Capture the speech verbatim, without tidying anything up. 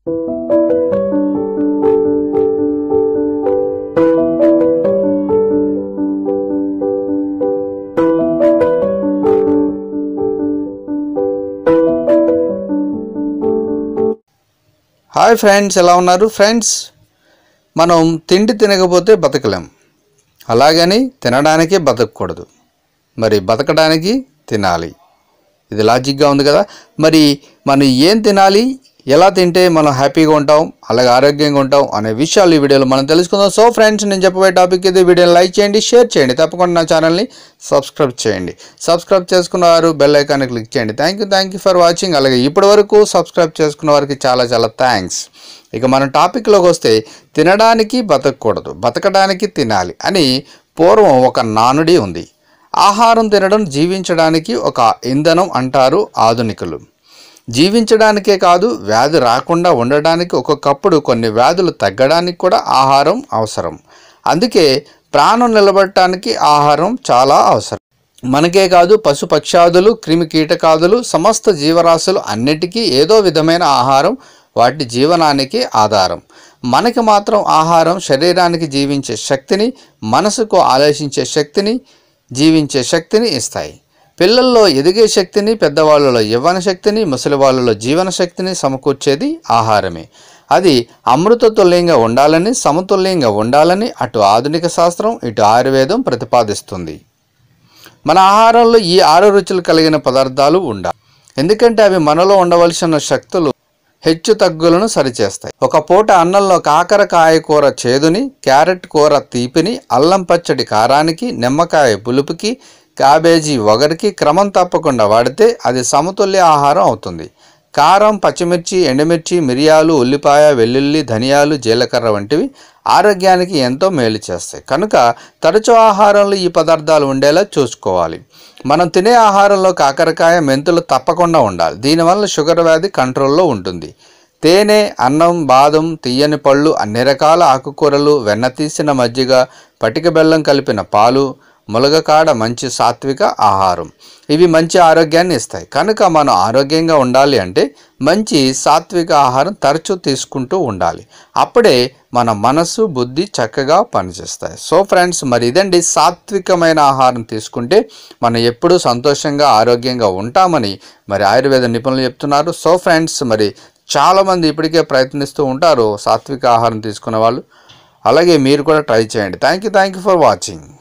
Hi friends, ఎలా ఉన్నారు friends? మనం తిండి తినకపోతే బతకలేం, అలాగని తినడానికి బతకూడదు. మరి బతకడానికి తినాలి. ఇది లాజిక్గా ఉంది కదా. మరి మనం ఏం తినాలి, ఎలా తింటే మనం హ్యాపీగా ఉంటాం, అలాగే ఆరోగ్యంగా ఉంటాం అనే విషయాలు ఈ వీడియోలో మనం తెలుసుకుందాం. సో ఫ్రెండ్స్, నేను చెప్పబోయే టాపిక్ ఇది. వీడియోని లైక్ చేయండి, షేర్ చేయండి, తప్పకుండా నా ఛానల్ని సబ్స్క్రైబ్ చేయండి. సబ్స్క్రైబ్ చేసుకున్నవారు బెల్ ఐకాన్ని క్లిక్ చేయండి. Thank you thank you for watching. అలాగే ఇప్పటి వరకు సబ్స్క్రైబ్ చేసుకున్న వారికి చాలా చాలా థ్యాంక్స్. ఇక మన టాపిక్లోకి వస్తే, తినడానికి బతకూడదు, బతకడానికి తినాలి అని పూర్వం ఒక నానుడి ఉంది. ఆహారం తినడం జీవించడానికి ఒక ఇంధనం అంటారు ఆధునికులు. జీవించడానికే కాదు, వ్యాధి రాకుండా ఉండడానికి, ఒక్కొక్కప్పుడు కొన్ని వ్యాధులు తగ్గడానికి కూడా ఆహారం అవసరం. అందుకే ప్రాణం నిలబడటానికి ఆహారం చాలా అవసరం. మనకే కాదు, పశుపక్షాదులు, క్రిమి కీటకాదులు, సమస్త జీవరాశులు అన్నిటికీ ఏదో విధమైన ఆహారం వాటి జీవనానికి ఆధారం. మనకి మాత్రం ఆహారం శరీరానికి జీవించే శక్తిని, మనసుకు ఆలోచించే శక్తిని, జీవించే శక్తిని ఇస్తాయి. పిల్లల్లో ఎదిగే శక్తిని, పెద్దవాళ్ళలో యవ్వన శక్తిని, ముసలి వాళ్ళలో జీవన శక్తిని సమకూర్చేది ఆహారమే. అది అమృత తుల్యంగా ఉండాలని, సమతుల్యంగా ఉండాలని అటు ఆధునిక శాస్త్రం, ఇటు ఆయుర్వేదం ప్రతిపాదిస్తుంది. మన ఆహారంలో ఈ ఆరు రుచులు కలిగిన పదార్థాలు ఉండాలి. ఎందుకంటే అవి మనలో ఉండవలసిన శక్తులు హెచ్చు తగ్గులను సరిచేస్తాయి. ఒక పూట అన్నంలో కాకరకాయ కూర చేదుని, క్యారెట్ కూర తీపిని, అల్లం పచ్చడి కారానికి, నిమ్మకాయ పులుపుకి, క్యాబేజీ వగరికి క్రమం తప్పకుండా వాడితే అది సమతుల్య ఆహారం అవుతుంది. కారం, పచ్చిమిర్చి, ఎండుమిర్చి, మిరియాలు, ఉల్లిపాయ, వెల్లుల్లి, ధనియాలు, జీలకర్ర వంటివి ఆరోగ్యానికి ఎంతో మేలు చేస్తాయి. కనుక తరచూ ఆహారంలో ఈ పదార్థాలు ఉండేలా చూసుకోవాలి. మనం తినే ఆహారంలో కాకరకాయ, మెంతులు తప్పకుండా ఉండాలి. దీనివల్ల షుగర్ వ్యాధి కంట్రోల్లో ఉంటుంది. తేనె, అన్నం, బాదం, తీయని పళ్ళు, అన్ని రకాల ఆకుకూరలు, వెన్న తీసిన మజ్జిగ, పటిక బెల్లం కలిపిన పాలు, ములగకాడ మంచి సాత్విక ఆహారం. ఇవి మంచి ఆరోగ్యాన్ని ఇస్తాయి. కనుక మనం ఆరోగ్యంగా ఉండాలి అంటే మంచి సాత్విక ఆహారం తరచూ తీసుకుంటూ ఉండాలి. అప్పుడే మన మనసు, బుద్ధి చక్కగా పనిచేస్తాయి. సో ఫ్రెండ్స్, మరి ఇదండి, సాత్వికమైన ఆహారం తీసుకుంటే మనం ఎప్పుడూ సంతోషంగా, ఆరోగ్యంగా ఉంటామని మరి ఆయుర్వేద నిపుణులు చెప్తున్నారు. సో ఫ్రెండ్స్, మరి చాలామంది ఇప్పటికే ప్రయత్నిస్తూ ఉంటారు సాత్విక ఆహారం తీసుకునే వాళ్ళు. అలాగే మీరు కూడా ట్రై చేయండి. Thank you thank you for watching.